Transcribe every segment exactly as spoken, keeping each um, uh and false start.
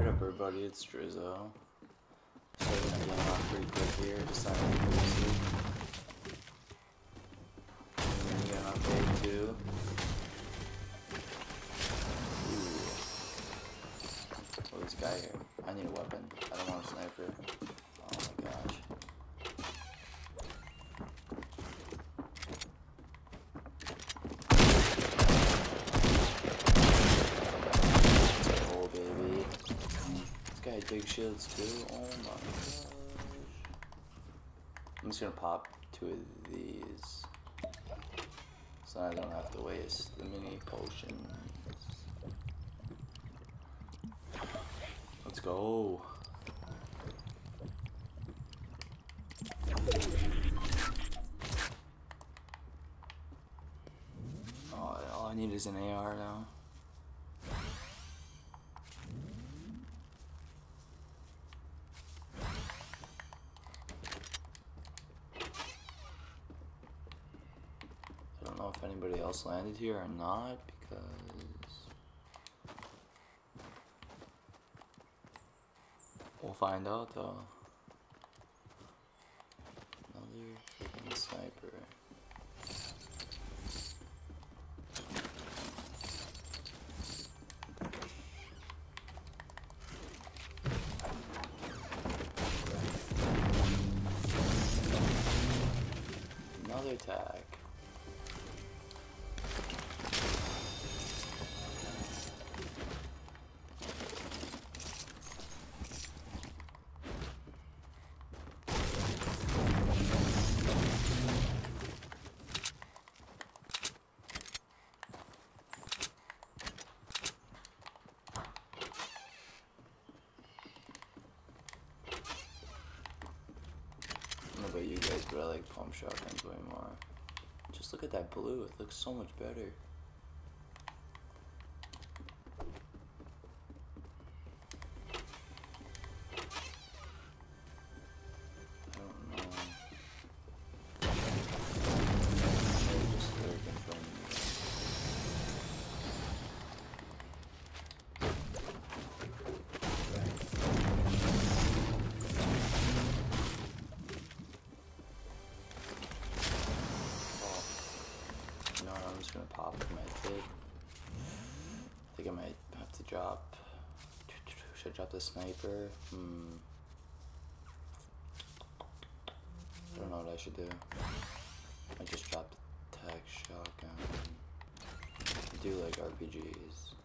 What up, everybody? It's Drizzo. Starting the game off pretty quick here. Just signing up for and then getting update too. Ooh. Oh, this guy here. I need a weapon. I don't want a sniper. Oh my gosh. Oh, baby. This guy had big shields too. Oh my gosh. I'm just gonna pop two of these so I don't have to waste the mini potions. Let's go. Oh, all I need is an A R now. I don't know if anybody else landed here or not because we'll find out though. Another freaking sniper. Another attack. I don't know about you guys, but I like pump shotguns way more. Just look at that blue, it looks so much better. I don't know. Maybe just lurking from me. No, I'm just gonna pop with my tape. I think I might have to drop. Should I drop the sniper? Hmm. I don't know what I should do. I just dropped the tech shotgun. I do like R P Gs.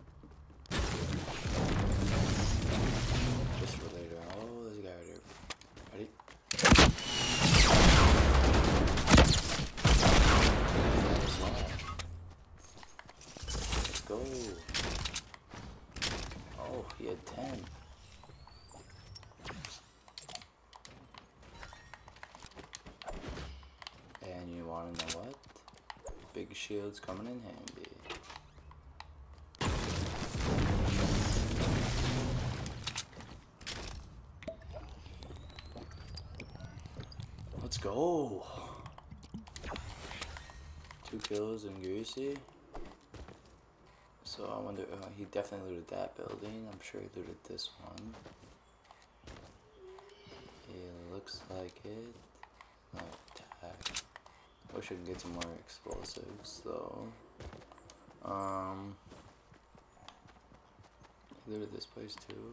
Just for later. Oh, there's a guy right here. Ready? Let's go. Oh, he had ten. And you wanna know what? Big shield's coming in handy. Let's go. Two kills and Greasy. So I wonder, uh, he definitely looted that building. I'm sure he looted this one. It looks like it. No attack. Wish I could get some more explosives though. Um, he looted this place too.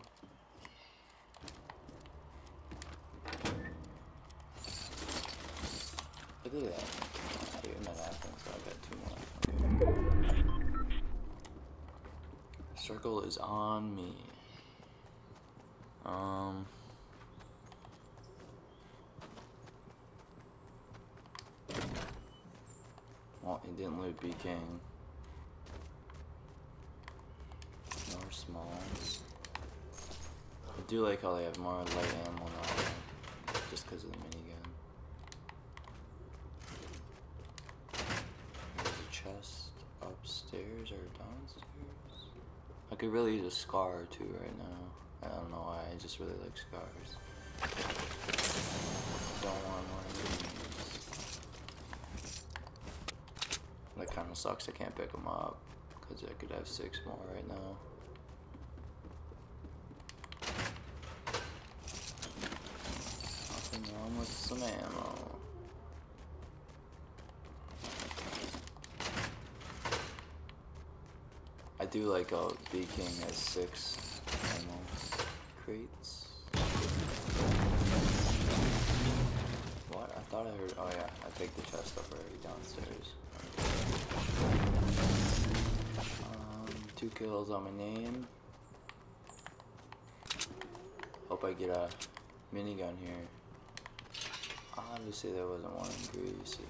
Look at that. I hate when that happens, so I got two more. Okay. Circle is on me. Um. Well, he didn't loot B King. More smalls. I do like how they have more light ammo now, just because of the minigun. There's a chest upstairs or downstairs. I could really use a scar or two right now. I don't know why, I just really like scars. Don't want one of these. That kind of sucks I can't pick them up, because I could have six more right now. with some ammo. I do like how B King has six ammo crates. What? I thought I heard. Oh yeah, I picked the chest up already downstairs. Um, two kills on my name. Hope I get a minigun here. Obviously there wasn't one in Greasy.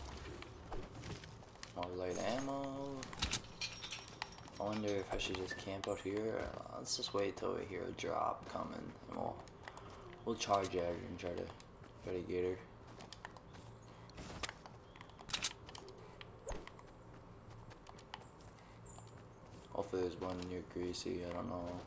More light ammo. I wonder if I should just camp out here. Or let's just wait till we hear a drop coming, and we'll we'll charge at her and try to try to get her. Hopefully there's one near Greasy. I don't know.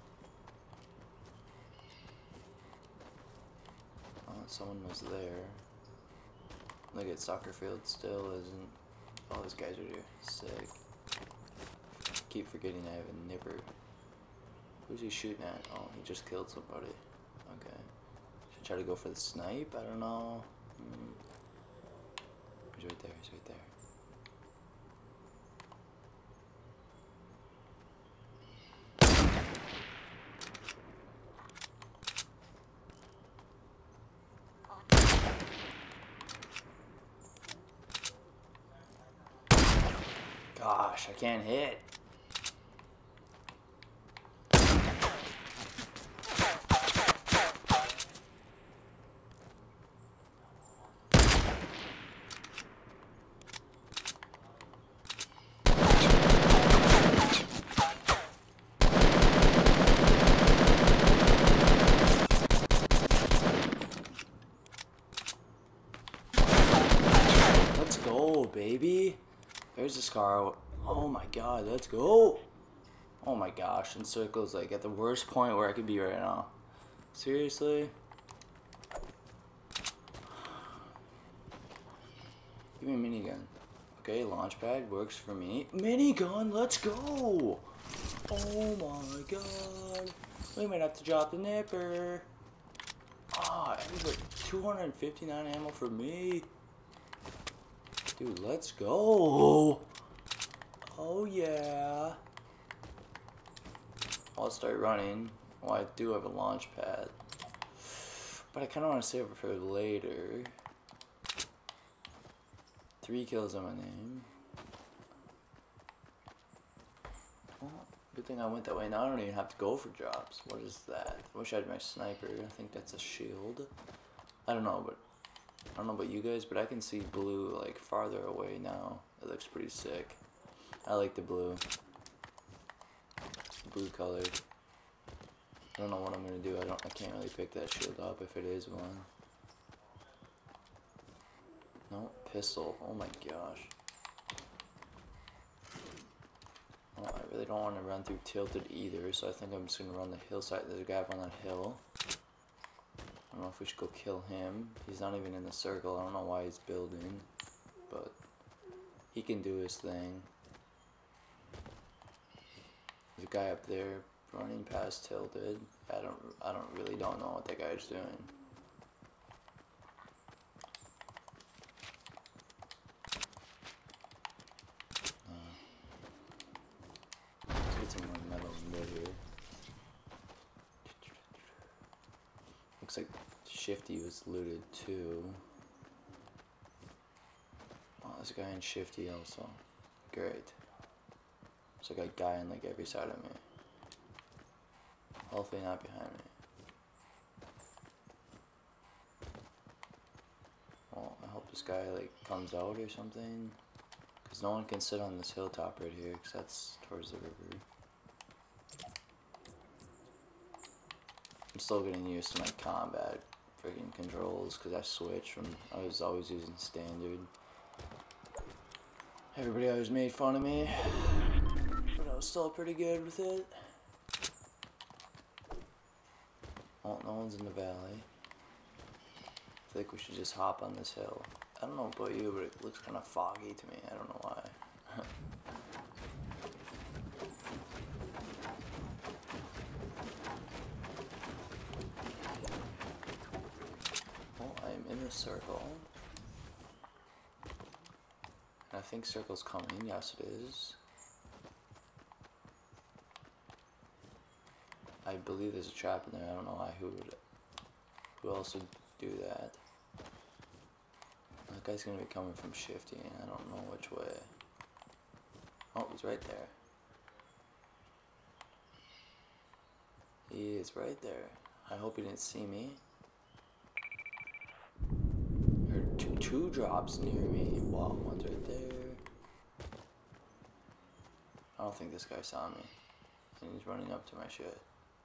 Oh, someone was there. Look at soccer field still isn't. All these guys are here. Sick. Keep forgetting I have a nipper. Who's he shooting at? Oh, he just killed somebody. Okay. Should try to go for the snipe? I don't know. Hmm. He's right there. He's right there. Gosh, I can't hit. Let's go, baby. There's the scar. Oh my god, let's go. Oh my gosh, and circles like at the worst point where I could be right now. Seriously? Give me a minigun. Okay, launch pad works for me. Minigun, let's go. Oh my god. We might have to drop the nipper. Ah, oh, it was like two hundred fifty-nine ammo for me. Dude, let's go. Oh yeah. I'll start running. Well, I do have a launch pad, but I kind of want to save it for later. Three kills on my name. Well, good thing I went that way. Now I don't even have to go for drops. What is that? I wish I had my sniper. I think that's a shield. I don't know, but I don't know about you guys, but I can see blue like farther away now. It looks pretty sick. I like the blue. Blue colored. I don't know what I'm gonna do. I don't. I can't really pick that shield up if it is one. No, pistol. Oh my gosh. Oh, I really don't want to run through tilted either, so I think I'm just gonna run the hillside. There's a guy up on that hill. I don't know if we should go kill him. He's not even in the circle. I don't know why he's building, but he can do his thing. There's a guy up there running past tilted. I don't. I don't really don't know what that guy's doing. Uh, let's get some more metal wood here. Looks like Shifty was looted too. Oh, there's a guy in Shifty also. Great. There's like a guy on like every side of me. Hopefully not behind me. Well, I hope this guy like comes out or something. Because no one can sit on this hilltop right here because that's towards the river. I'm still getting used to my combat freaking controls because I switched from, I was always using standard. Everybody always made fun of me, but I was still pretty good with it. Oh, no one's in the valley. I think we should just hop on this hill. I don't know about you, but it looks kind of foggy to me. I don't know why. Oh, I'm in the circle. And I think circle's coming. Yes, it is. I believe there's a trap in there. I don't know why. Who would, who else would do that? That guy's gonna be coming from shifty. I don't know which way. Oh, he's right there. He is right there. I hope he didn't see me. There are two, two drops near me. Wow, one's right there. I don't think this guy saw me. And he's running up to my shit.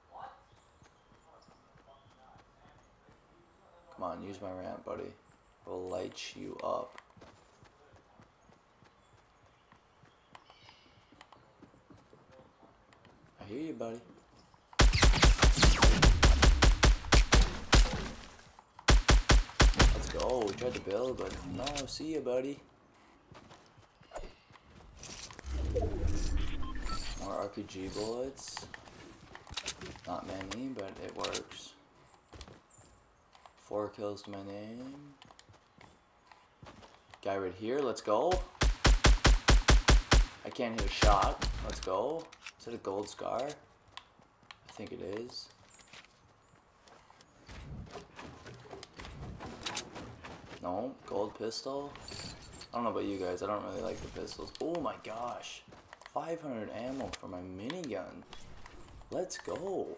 Come on, use my ramp, buddy. I'll light you up. I hear you, buddy. Let's go. We tried to build, but no, see ya, buddy. More R P G bullets. Not many, but it works. Four kills to my name. Guy right here, let's go. I can't hit a shot. Let's go. Is it a gold scar? I think it is. No, gold pistol. I don't know about you guys, I don't really like the pistols. Oh my gosh. five hundred ammo for my minigun. Let's go.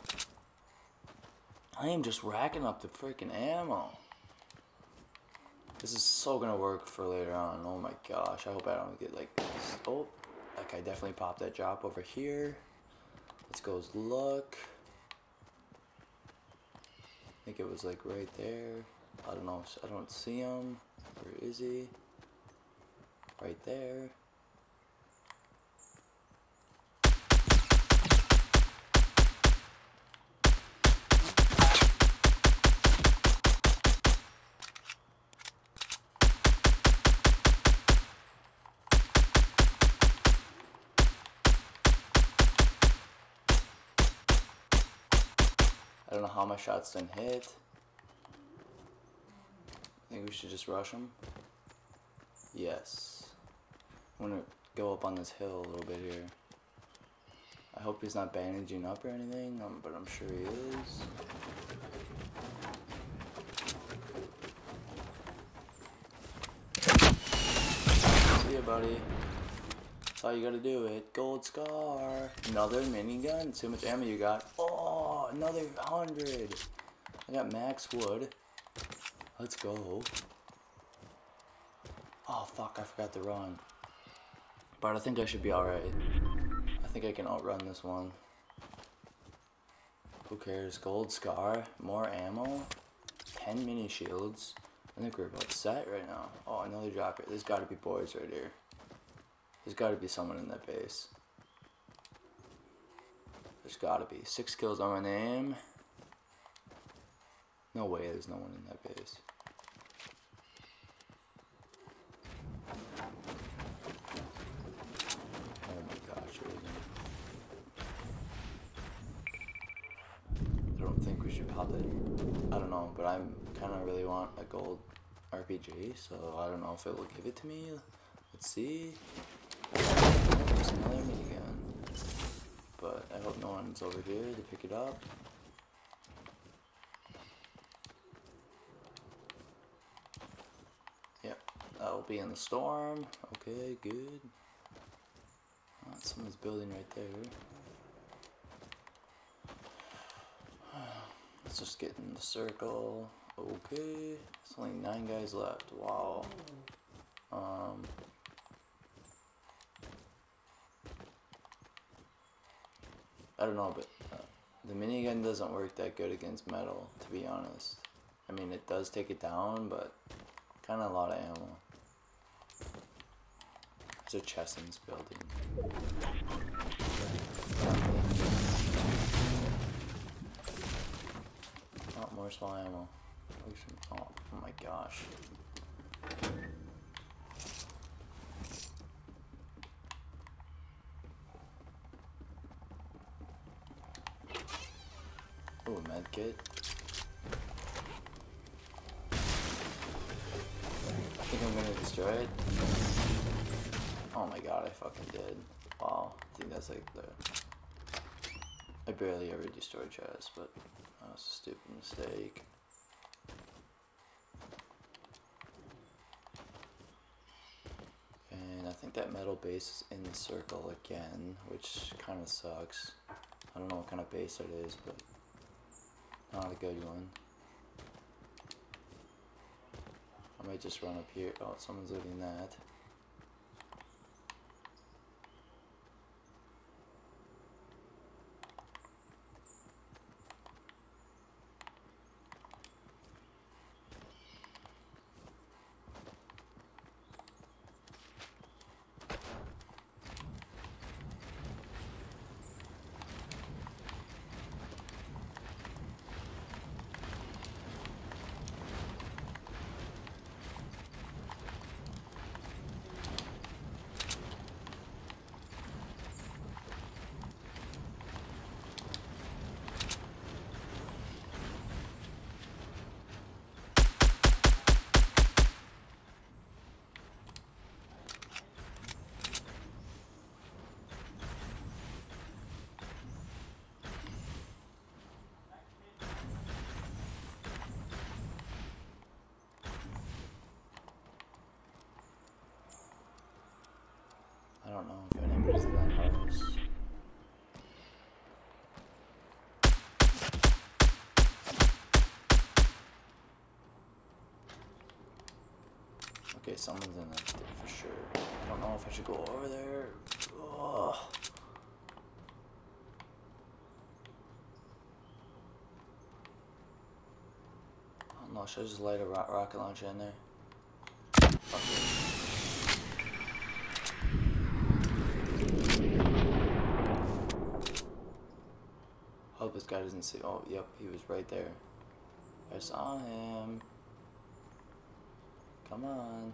I am just racking up the freaking ammo. This is so gonna work for later on. Oh my gosh, I hope I don't get like this. Oh, that guy definitely popped that drop over here. Let's go look. I think it was like right there. I don't know, I don't see him. Where is he? Right there. I don't know how my shots didn't hit. I think we should just rush him. Yes. I'm gonna go up on this hill a little bit here. I hope he's not bandaging up or anything, um, but I'm sure he is. See ya, buddy. That's how you gotta do it. Gold scar. Another minigun. See how much ammo you got. Oh, another hundred. I got max wood. Let's go. Oh fuck, I forgot to run. But I think I should be alright. I think I can outrun this one. Who cares? Gold scar. More ammo. ten mini shields. I think we're about set right now. Oh, another drop here. There's gotta be boys right here. There's gotta be someone in that base. There's gotta be. Six kills on my name. No way there's no one in that base. Oh my gosh, really? I don't think we should pop it. I don't know, but I kind of really want a gold R P G, so I don't know if it will give it to me. Let's see. There's another minigun. But I hope no one's over here to pick it up. Yep, that'll be in the storm. Okay, good. Oh, someone's building right there. Let's just get in the circle. Okay, there's only nine guys left. Wow. Um. I don't know, but uh, the minigun doesn't work that good against metal, to be honest. I mean, it does take it down, but kind of a lot of ammo. There's a chest in this building. Oh, more small ammo. Oh, oh my gosh. Oh, medkit. destroy it? Oh my god, I fucking did. Wow, I think that's like the... I barely ever destroy chests, but that was a stupid mistake. And I think that metal base is in the circle again, which kind of sucks. I don't know what kind of base it is, but not a good one. I might just run up here. Oh, someone's looting that. I don't know if anybody's in that house. Okay, someone's in that for sure. I don't know if I should go over there. Ugh. I don't know, should I just light a ro rocket launcher in there? Okay. Hope this guy doesn't see. Oh, yep, he was right there. I saw him. Come on.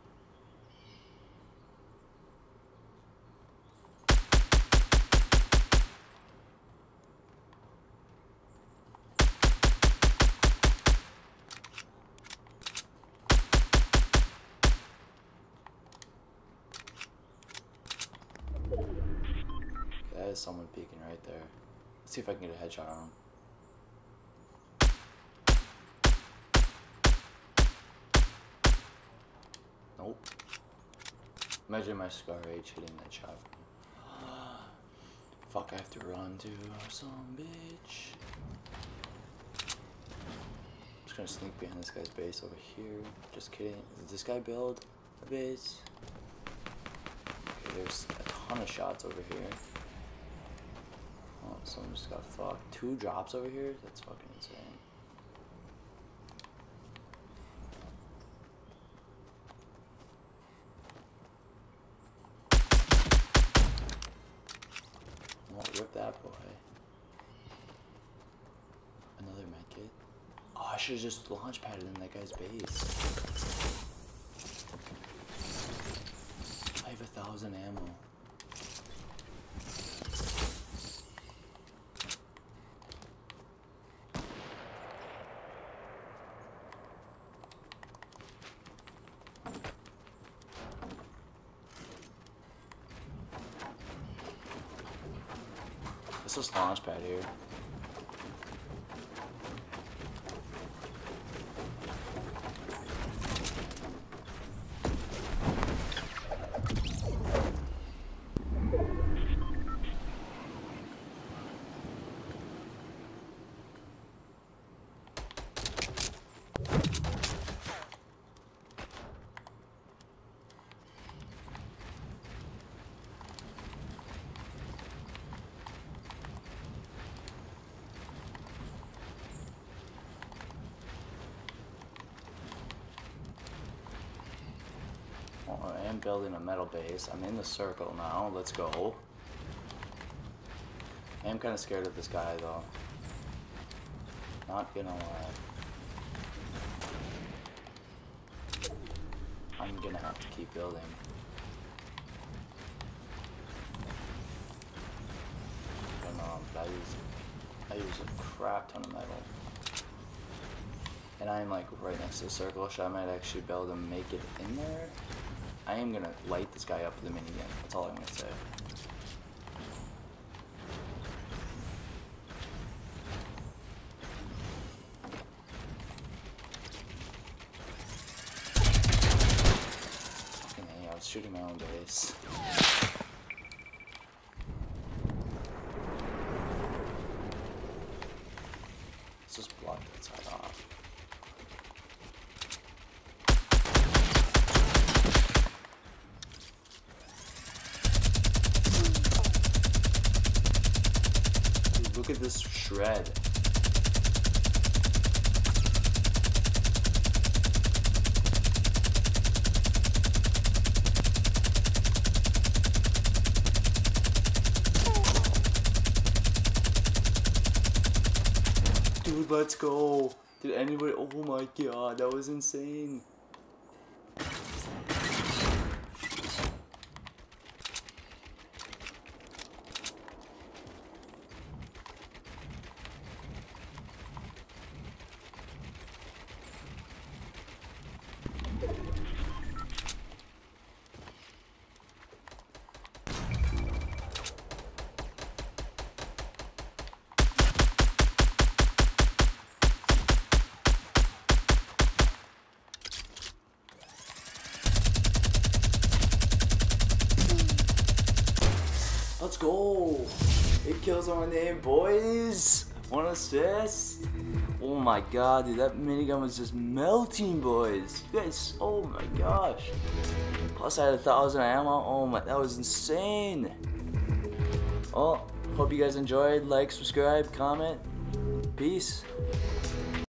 That is someone peeking right there. Let's see if I can get a headshot on him. Nope. Imagine my Scar H hitting that shot. Fuck, I have to run to some bitch. I'm just gonna sneak behind this guy's base over here. Just kidding. Did this guy build a base? Okay, there's a ton of shots over here. Oh, someone just got fucked. Two drops over here? That's fucking insane. Oh, rip that boy. Another medkit. Oh, I should have just launch padded in that guy's base. I have a thousand ammo. Let's just launch pad here. I am building a metal base. I'm in the circle now. Let's go. I am kind of scared of this guy though. Not gonna lie. I'm gonna have to keep building. I don't know, but I use, I use a crap ton of metal. And I'm like right next to the circle, so I might actually be able to make it in there. I am gonna light this guy up with the minigun. That's all I'm gonna say. Fucking A, I was shooting my own base. Let's just block that side off. Dude, look at this shred. Dude, let's go. Did anybody? Oh my god, that was insane. Let's go! Eight kills on my name, boys! One assist! Oh my god, dude, that minigun was just melting, boys! You guys, oh my gosh! Plus I had a thousand ammo, oh my, that was insane! Well, hope you guys enjoyed. Like, subscribe, comment. Peace.